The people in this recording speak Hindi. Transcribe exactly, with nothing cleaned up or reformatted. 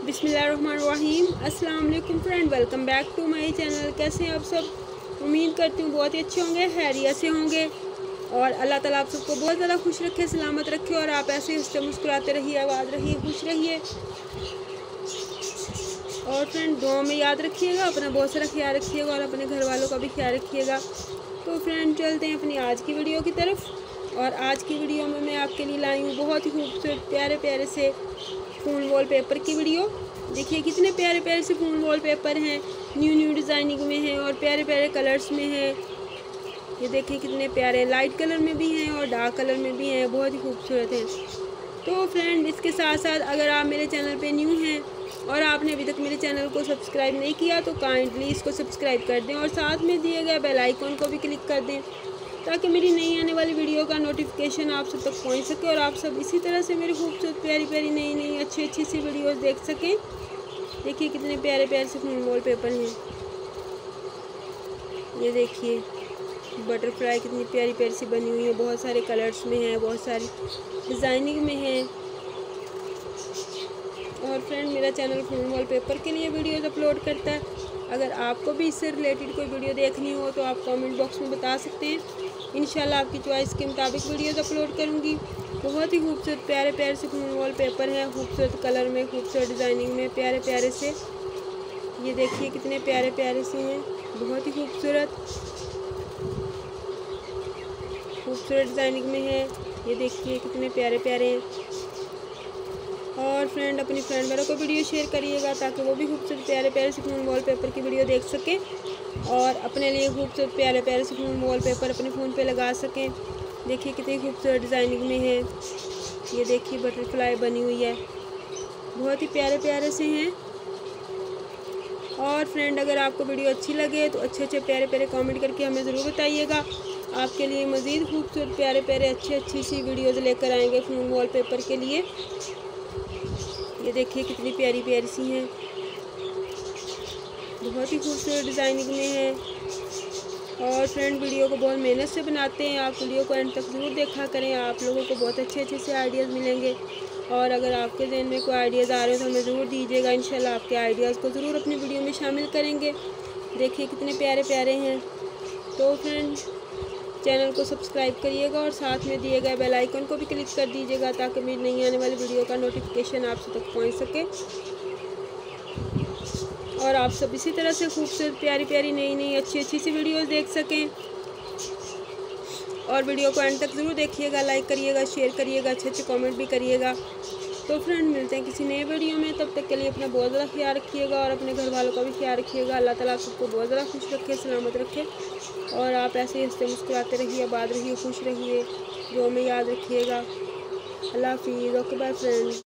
बिस्मिल्लाहिर्रहमानिर्रहीम। अस्सलाम वालेकुम friend, welcome back to my channel. कैसे हैं आप सब? उम्मीद करती हूँ बहुत ही अच्छे होंगे, खैरियत से होंगे और अल्लाह ताला आप सबको बहुत ज़्यादा खुश रखे, सलामत रखे और आप ऐसे ही हंसते मुस्कुराते रहिए, आबाद रहिए, खुश रहिए। और फ्रेंड दुआ में याद रखिएगा, अपना बहुत सारा ख्याल रखिएगा और अपने घर वालों का भी ख्याल रखिएगा। तो फ्रेंड चलते हैं अपनी आज की वीडियो की तरफ। और आज की वीडियो में मैं आपके लिए लाई हूँ बहुत ही खूबसूरत प्यारे प्यारे से फ़ोन वॉलपेपर की वीडियो। देखिए कितने प्यारे प्यारे से फ़ोन वॉलपेपर हैं, न्यू न्यू डिज़ाइनिंग में हैं और प्यारे प्यारे कलर्स में हैं। ये देखिए कितने प्यारे लाइट कलर में भी हैं और डार्क कलर में भी हैं, बहुत ही खूबसूरत हैं। तो फ्रेंड इसके साथ साथ अगर आप मेरे चैनल पे न्यू हैं और आपने अभी तक मेरे चैनल को सब्सक्राइब नहीं किया तो काइंडली इसको सब्सक्राइब कर दें और साथ में दिए गए बेल आइकन को भी क्लिक कर दें ताकि मेरी नई आने वाली वीडियो का नोटिफिकेशन आप सब तक पहुंच सके और आप सब इसी तरह से मेरी खूबसूरत प्यारी प्यारी नई नई अच्छी अच्छी सी वीडियोस देख सकें। देखिए कितने प्यारे प्यारे से फ़ोन वॉलपेपर हैं। ये देखिए बटरफ्लाई कितनी प्यारी प्यारी सी बनी हुई है, बहुत सारे कलर्स में है, बहुत सारी डिज़ाइनिंग में है। और फ्रेंड मेरा चैनल फ़ोन वॉलपेपर के लिए वीडियोस अपलोड करता है। अगर आपको भी इससे रिलेटेड कोई वीडियो देखनी हो तो आप कमेंट बॉक्स में बता सकते हैं। इंशाल्लाह आपकी चॉइस के मुताबिक वीडियोस अपलोड करूँगी। बहुत ही खूबसूरत प्यारे प्यारे से फ़ोन वॉलपेपर हैं, खूबसूरत कलर में, खूबसूरत डिज़ाइनिंग में, प्यारे प्यारे से। ये देखिए कितने प्यारे प्यारे से हैं, बहुत ही खूबसूरत खूबसूरत डिज़ाइनिंग में है। ये देखिए कितने प्यारे प्यारे हैं। और फ्रेंड अपनी फ्रेंड वालों को वीडियो शेयर करिएगा ताकि वो भी खूबसूरत प्यारे प्यारे से फ़ोन वॉलपेपर की वीडियो देख सकें और अपने लिए खूबसूरत प्यारे प्यारे से फ़ोन वॉलपेपर अपने फ़ोन पे लगा सकें। देखिए कितनी खूबसूरत डिज़ाइनिंग में है। ये देखिए बटरफ्लाई बनी हुई है, बहुत ही प्यारे प्यारे से हैं। और फ्रेंड अगर आपको वीडियो अच्छी लगे तो अच्छे अच्छे प्यारे प्यारे कमेंट करके हमें ज़रूर बताइएगा। आपके लिए मज़ीद खूबसूरत प्यारे प्यारे अच्छी अच्छी सी वीडियोज़ लेकर आएंगे फ़ोन वॉलपेपर के लिए। ये देखिए कितनी प्यारी प्यारी सी हैं, बहुत ही खूबसूरत डिज़ाइनिंग में है। और फ्रेंड वीडियो को बहुत मेहनत से बनाते हैं, आप वीडियो को एंड तक ज़रूर देखा करें, आप लोगों को बहुत अच्छे अच्छे से आइडियाज़ मिलेंगे। और अगर आपके जहन में कोई आइडियाज़ आ रहे हो तो हमें ज़रूर दीजिएगा, इंशाल्लाह आपके आइडियाज़ को ज़रूर अपनी वीडियो में शामिल करेंगे। देखिए कितने प्यारे प्यारे हैं। तो फ्रेंड चैनल को सब्सक्राइब करिएगा और साथ में दिए गए बेल आइकन को भी क्लिक कर दीजिएगा ताकि मेरी नई आने वाली वीडियो का नोटिफिकेशन आप सब तक पहुंच सके और आप सब इसी तरह से खूबसूरत प्यारी प्यारी नई नई अच्छी अच्छी सी वीडियोस देख सकें। और वीडियो को एंड तक ज़रूर देखिएगा, लाइक करिएगा, शेयर करिएगा, अच्छे अच्छे कमेंट भी करिएगा। तो फ्रेंड मिलते हैं किसी नए वीडियो में, तब तक के लिए अपना बहुत ज़्यादा ख्याल रखिएगा और अपने घर वालों का भी ख्याल रखिएगा। अल्लाह ताला आप सबको बहुत ज़्यादा खुश रखे, सलामत रखे और आप ऐसे ही हंसते मुस्कुराते रहिए, आबाद रहिए, खुश रहिए, जो हमें याद रखिएगा। अल्लाह हाफिज़। Okay bye friend.